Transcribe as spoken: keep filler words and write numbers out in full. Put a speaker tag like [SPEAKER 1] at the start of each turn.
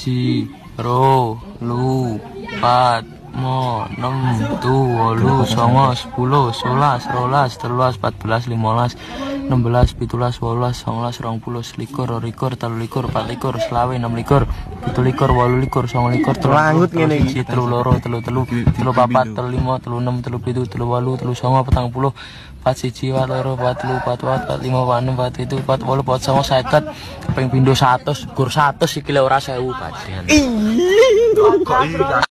[SPEAKER 1] siji, loro, telu, papat, lima, enam, tujuh, delapan, sembilan, sepuluh, sebelas, dua belas, tiga belas, empat belas, lima belas, enam belas, tujuh belas, delapan belas, sembilan belas, dua puluh, selikur, likur, telu likur, empat likur, selawe, enam likur, tujuh likur, delapan likur, sembilan likur,
[SPEAKER 2] Langut ngene iki.
[SPEAKER 1] telu loro, telu telu, telu papat, telu lima, telu enam, telu pitu, telu wolu, telu songo, petang puluh, empat siji, empat loro, empat telu, empat papat, empat lima, empat enam, empat pitu, empat wolu, empat songo, seket, ping pindho seratus, gur seratus iki lho ora sewu padhean.